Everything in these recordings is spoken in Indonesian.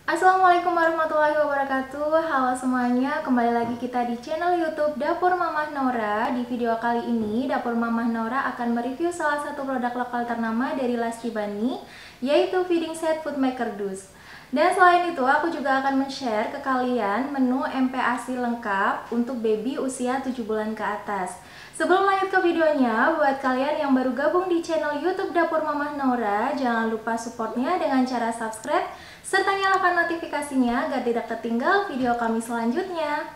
Assalamualaikum warahmatullahi wabarakatuh. Halo semuanya, kembali lagi kita di channel YouTube Dapur Mamah Nora. Di video kali ini, Dapur Mamah Nora akan mereview salah satu produk lokal ternama dari Lesti Bani, yaitu feeding set Foodmaker Dus. Dan selain itu, aku juga akan men-share ke kalian menu MPASI lengkap untuk baby usia 7 bulan ke atas. Sebelum lanjut ke videonya, buat kalian yang baru gabung di channel YouTube Dapur Mamah Nora, jangan lupa supportnya dengan cara subscribe serta nyalakan notifikasinya agar tidak tertinggal video kami selanjutnya.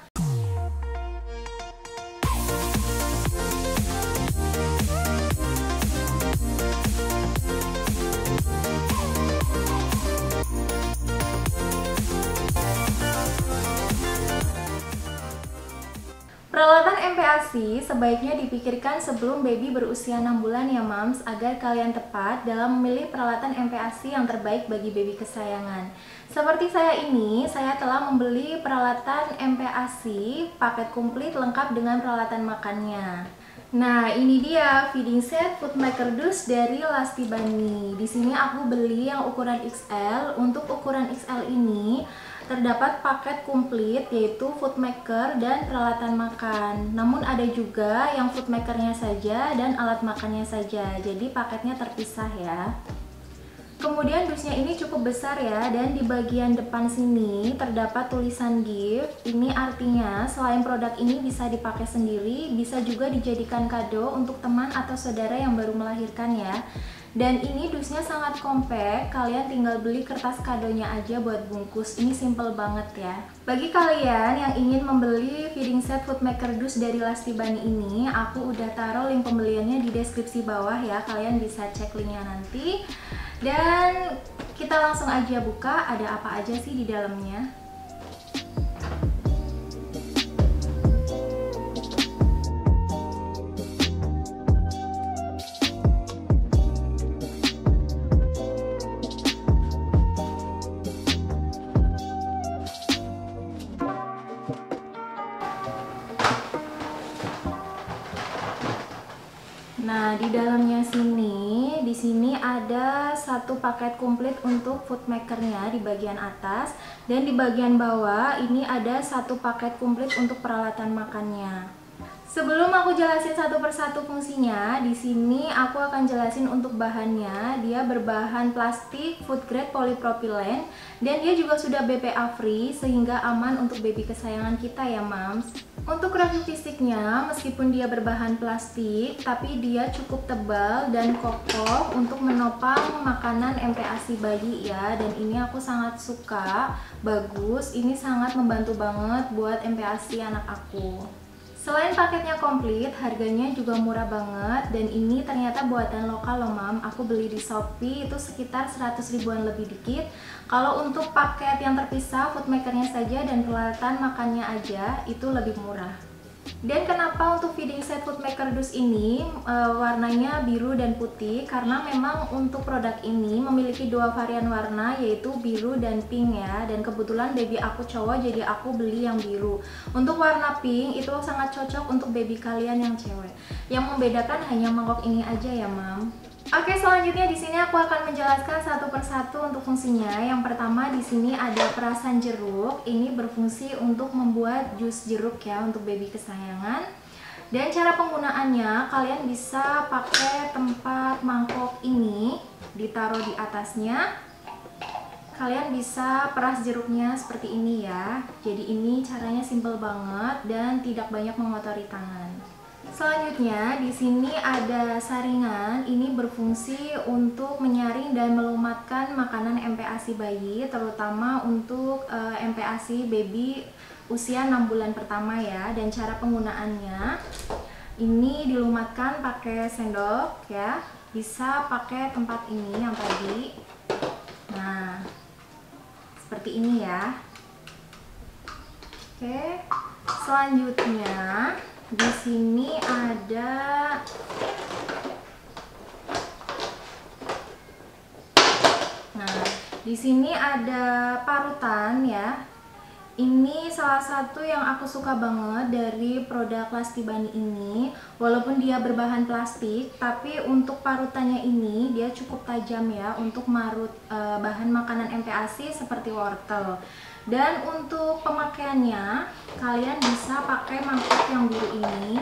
Peralatan MPASI sebaiknya dipikirkan sebelum baby berusia 6 bulan ya mams, agar kalian tepat dalam memilih peralatan MPASI yang terbaik bagi baby kesayangan. Seperti saya ini, saya telah membeli peralatan MPASI paket komplit lengkap dengan peralatan makannya. Nah, ini dia feeding set Foodmaker Dus dari Lesti Bani. Di sini aku beli yang ukuran XL. Untuk ukuran XL ini terdapat paket komplit yaitu Foodmaker dan peralatan makan. Namun ada juga yang Foodmakernya saja dan alat makannya saja. Jadi paketnya terpisah ya. Kemudian dusnya ini cukup besar ya, dan di bagian depan sini terdapat tulisan gift. Ini artinya selain produk ini bisa dipakai sendiri, bisa juga dijadikan kado untuk teman atau saudara yang baru melahirkan ya. Dan ini dusnya sangat compact, kalian tinggal beli kertas kadonya aja buat bungkus. Ini simple banget ya. Bagi kalian yang ingin membeli feeding set Foodmaker Dus dari Lesti Bani ini, aku udah taruh link pembeliannya di deskripsi bawah ya. Kalian bisa cek linknya nanti. Dan kita langsung aja buka, ada apa aja sih di dalamnya. Nah, di dalamnya di sini ada satu paket komplit untuk Foodmakernya di bagian atas, dan di bagian bawah ini ada satu paket komplit untuk peralatan makannya. Sebelum aku jelasin satu persatu fungsinya, di sini aku akan jelasin untuk bahannya. Dia berbahan plastik food grade polypropylene, dan dia juga sudah BPA free sehingga aman untuk baby kesayangan kita ya mams. Untuk review fisiknya, meskipun dia berbahan plastik, tapi dia cukup tebal dan kokoh untuk menopang makanan MPASI bayi ya. Dan ini aku sangat suka, bagus, ini sangat membantu banget buat MPASI anak aku. Selain paketnya komplit, harganya juga murah banget, dan ini ternyata buatan lokal loh mam. Aku beli di Shopee itu sekitar 100 ribuan lebih dikit. Kalau untuk paket yang terpisah, Foodmakernya saja dan peralatan makannya aja, itu lebih murah. Dan kenapa untuk feeding set Foodmaker Dus ini warnanya biru dan putih? Karena memang untuk produk ini memiliki dua varian warna, yaitu biru dan pink ya. Dan kebetulan baby aku cowok, jadi aku beli yang biru. Untuk warna pink itu sangat cocok untuk baby kalian yang cewek. Yang membedakan hanya mangkok ini aja ya mam. Oke, selanjutnya di sini aku akan menjelaskan satu persatu untuk fungsinya. Yang pertama di sini ada perasan jeruk. Ini berfungsi untuk membuat jus jeruk ya untuk baby kesayangan. Dan cara penggunaannya, kalian bisa pakai tempat mangkok ini, ditaruh di atasnya. Kalian bisa peras jeruknya seperti ini ya. Jadi ini caranya simple banget dan tidak banyak mengotori tangan. Selanjutnya di sini ada saringan. Ini berfungsi untuk menyaring dan melumatkan makanan MPASI bayi, terutama untuk MPASI baby usia 6 bulan pertama ya. Dan cara penggunaannya, ini dilumatkan pakai sendok ya. Bisa pakai tempat ini yang tadi. Nah, seperti ini ya. Oke. Selanjutnya di sini ada di sini ada parutan ya. Ini salah satu yang aku suka banget dari produk Lasti Bani ini. Walaupun dia berbahan plastik, tapi untuk parutannya ini dia cukup tajam ya untuk marut bahan makanan MPASI seperti wortel. Dan untuk pemakaiannya, kalian bisa pakai mangkok yang biru ini.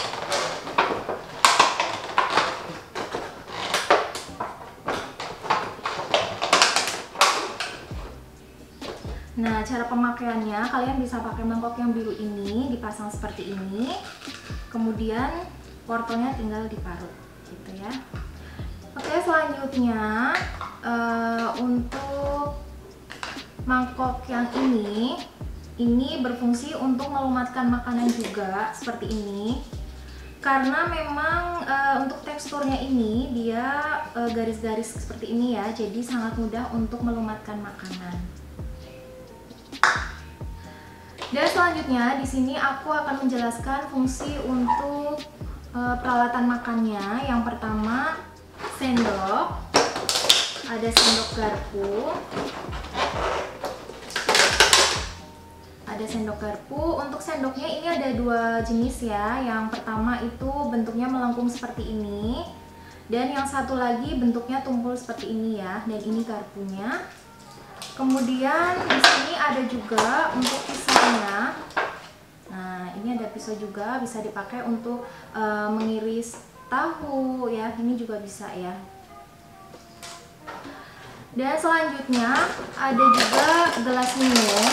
Nah, cara pemakaiannya kalian bisa pakai mangkok yang biru ini, dipasang seperti ini. Kemudian wortelnya tinggal diparut, gitu ya. Oke, selanjutnya untuk mangkok yang ini berfungsi untuk melumatkan makanan juga seperti ini. Karena memang untuk teksturnya ini dia garis-garis seperti ini ya, jadi sangat mudah untuk melumatkan makanan. Dan selanjutnya di sini aku akan menjelaskan fungsi untuk peralatan makannya. Yang pertama sendok, ada sendok garpu, Untuk sendoknya ini ada dua jenis ya. Yang pertama itu bentuknya melengkung seperti ini, dan yang satu lagi bentuknya tumpul seperti ini ya. Dan ini garpunya. Kemudian di sini ada juga untuk pisaunya. Nah, ini ada pisau juga, bisa dipakai untuk mengiris tahu ya. Ini juga bisa ya. Dan selanjutnya ada juga gelas minum.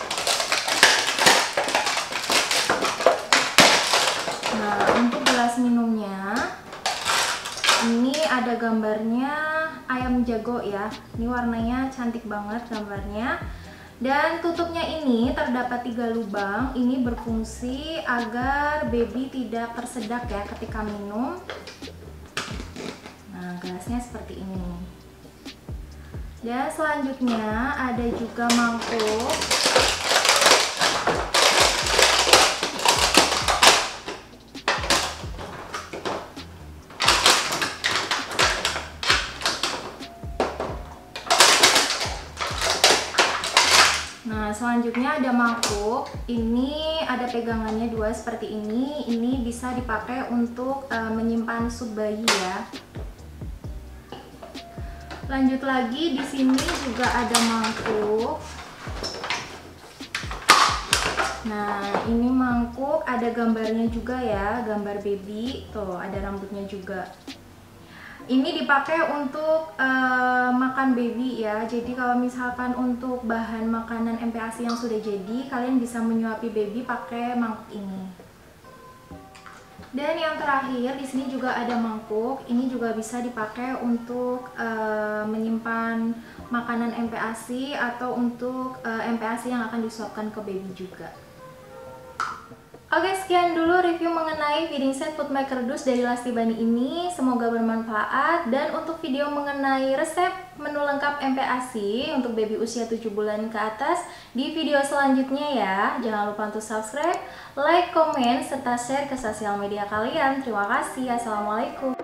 Nah, untuk gelas minumnya ini ada gambarnya ayam jago ya. Ini warnanya cantik banget gambarnya. Dan tutupnya ini terdapat 3 lubang. Ini berfungsi agar baby tidak tersedak ya ketika minum. Nah, gelasnya seperti ini. Dan selanjutnya ada juga mangkuk. Nah, selanjutnya ada mangkuk. Ini ada pegangannya dua seperti ini. Ini bisa dipakai untuk menyimpan sup bayi ya. Lanjut lagi, di sini juga ada mangkuk. Nah, ini mangkuk ada gambarnya juga ya, gambar baby. Tuh, ada rambutnya juga. Ini dipakai untuk makan baby ya. Jadi kalau misalkan untuk bahan makanan MPASI yang sudah jadi, kalian bisa menyuapi baby pakai mangkuk ini. Dan yang terakhir di sini juga ada mangkuk. Ini juga bisa dipakai untuk menyimpan makanan MPASI atau untuk MPASI yang akan disuapkan ke baby juga. Oke, sekian dulu review mengenai feeding set food maker dus dari Lasti Bani ini. Semoga bermanfaat. Dan untuk video mengenai resep menu lengkap MPASI untuk baby usia 7 bulan ke atas di video selanjutnya ya. Jangan lupa untuk subscribe, like, komen, serta share ke sosial media kalian. Terima kasih. Assalamualaikum.